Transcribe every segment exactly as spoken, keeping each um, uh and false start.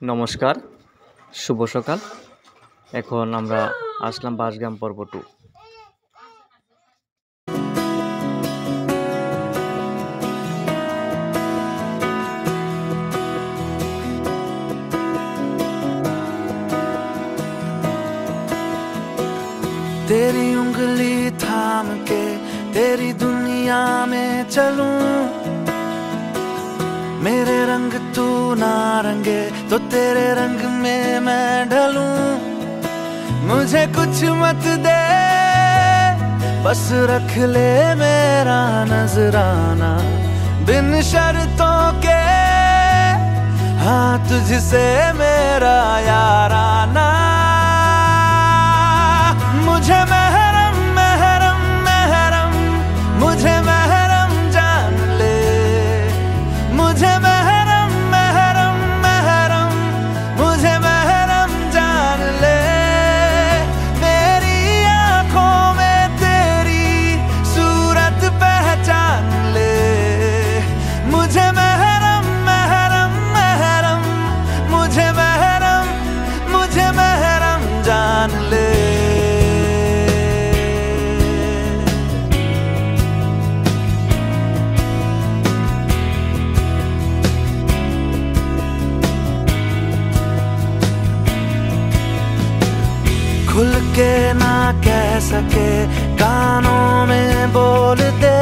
नमस्कार शुभ सकाल এখন আমরা আসলাম বাসগ্রাম পর্ব টু। तेरी उंगली थाम के तेरी दुनिया में चलूं, मेरे रंग तू ना रंगे तो तेरे रंग में मैं ढलूं। मुझे कुछ मत दे बस रख ले मेरा नजराना, बिन शर्तों के हाँ तुझसे मेरा याराना। मुझे महरम महरम महरम मुझे महरम जान ले, मुझे महरम महरम महरम मुझे महरम जान ले। मेरी आंखों में तेरी सूरत पहचान ले, मुझे महरम महरम महरम मुझे महरम मुझे महरम जान ले। खुल के ना कह सके कानों में बोल दे,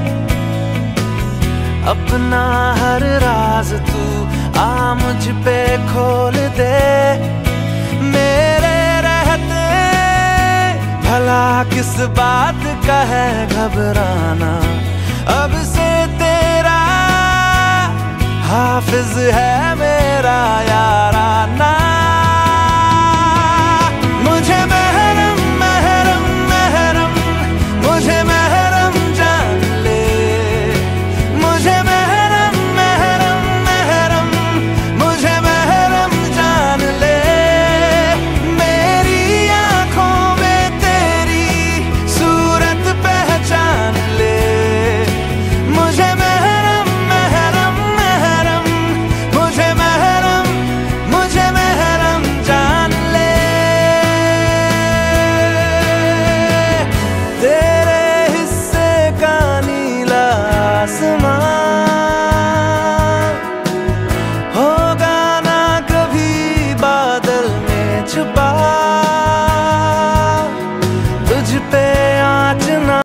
अपना हर राज तू आ मुझ पे खोल दे। मेरे रहते भला किस बात का है घबराना, अब से तेरा हाफिज है मेरा यार।